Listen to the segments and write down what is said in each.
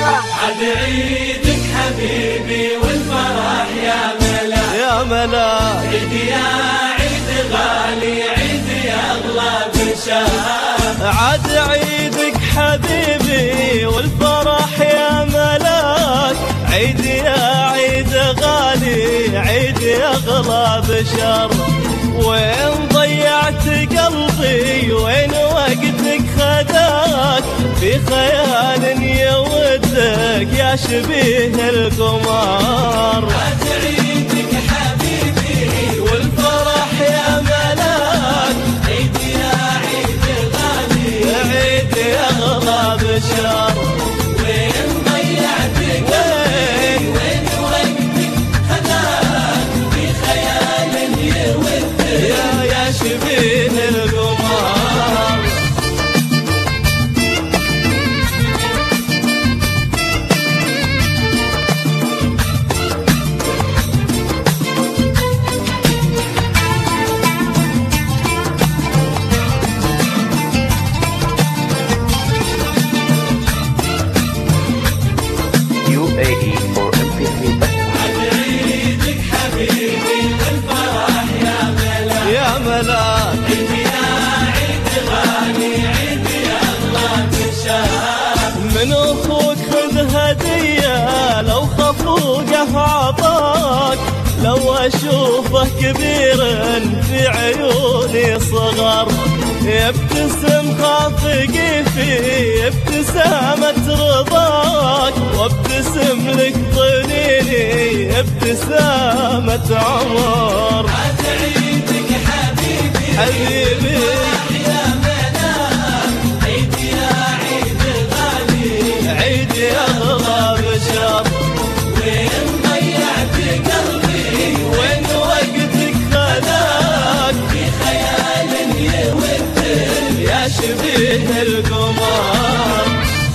الفرح. عاد عيدك حبيبي والفرح يا ملاك يا ملاك. عيد يا عيد غالي عيد يا اغلى بشار. عاد عيدك حبيبي والفرح يا ملاك عيد يا عيد غالي عيد يا اغلى بشر. وين ضيعت قلبي وين وقتك خداك في خيال يودك يا شبيه القمر. عاد عيدك حبيبي والفرح يا ملاك عيد يا عيد غالي عيد يا اغلى بشر. وين ضيعت قلبي وين وقتك خداك في خيال يودك يا شبيه القمر. UAE for MP3 عاد عيدك حبيبي والفرح يا ملاك يا ملاك. عيد يا عيد غالي عيد يا اغلى بشار. من اخوك خذ هدية لو خفوقه عطاك لو اشوفه كبير في عيوني صغر. يبتسم خافقي في ابتسامة رضاك وابتسم لك ظنيني ابتسامة عمر. عاد عيدك حبيبي حبيبي يا ملاك عيد يا عيد غالي عيد يا اغلى بشر. وين ضيعت قلبي وين وقتك خذاك في خيال يودك يا شبيه القمر.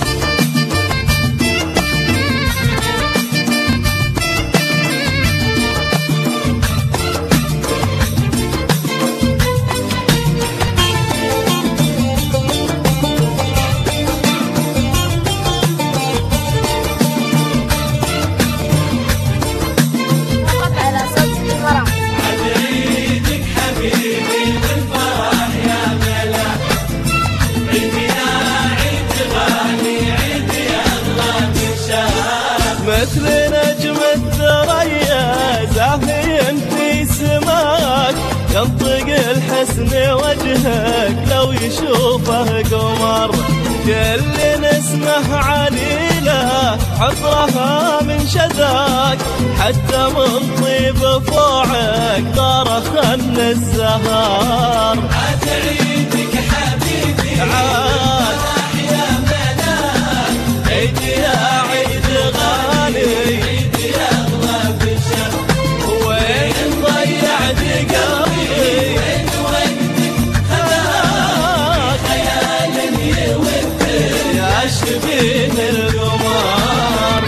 فقط على صوت الفرح. عاد عيدك حبيبي والفرح يا ملاك عيد يا عيد غالي عيد يا اغلى بشار. مثل نجم الثريا زاهي في سماك ينطق الحسن وجهك لو يشوفه قمر. كل نسمه عليله عطرها من شذاك حتى من طيب فوعك طار خن الزهار. عاد عيدك حبيبي عاد يا ملاك عيد يا عيد غالي عيد يا اغلى بشر. وين ضيعت قلبي وين وقتك خذاك خيال يودك يا شبيه القمر.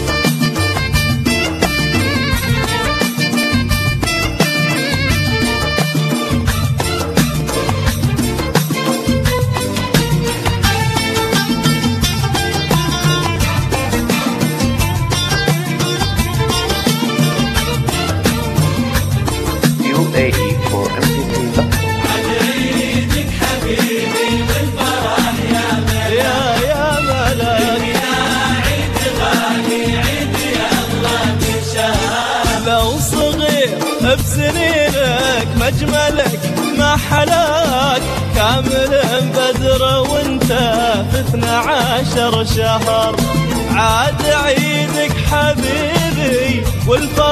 UAE for MP3 عاد عيدك حبيبي والفرح يا ملاك يا ملاك. يا عيد غالي عيد يا اغلى بشار. لو صغير بسنينك مجملك ما حلاك كامل بدر وانت في 12 شهر. عاد عيدك حبيبي والفرح